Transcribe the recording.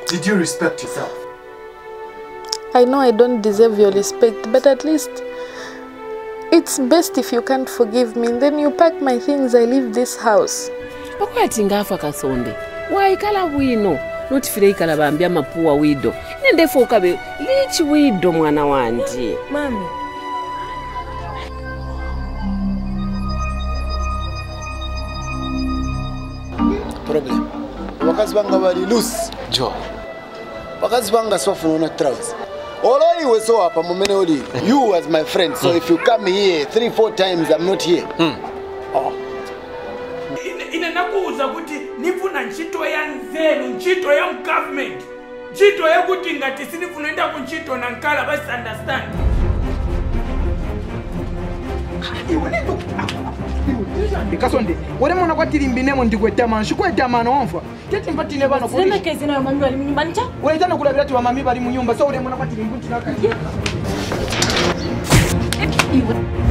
Did you respect yourself? I know I don't deserve your respect, but at least it's best if you can't forgive me. Then you pack my things, I leave this house. Pakwati ngafa Kasonde. Waikala wino. Notifire ikala bambia mapuwa wido. Nendefo ukabe lichi wido mwana wanji. Mami. Problem. Wakazi banga bali loose. Joe. Wakazi banga swafu na trousers. Already we saw up mumene oli. You as my friend, so if you come here 3-4 times I'm not here. Oh. Ina nakuuza kuti nifuna nchito ya nzenu, nchito ya government. Nchito ya kuti ngati sinifuna enda kunchito na nkala basi understand. Kasonde, wale mwana kwa tilimbinemo ndikweta mano, shikweta mano wamfa. Keti mpatine bano kodi. Sema kezi na mami wali mnyumbani cha? Wale tana kula bilati wa mami bali mnyumba, so wale mwana kwa tilimbuti naka.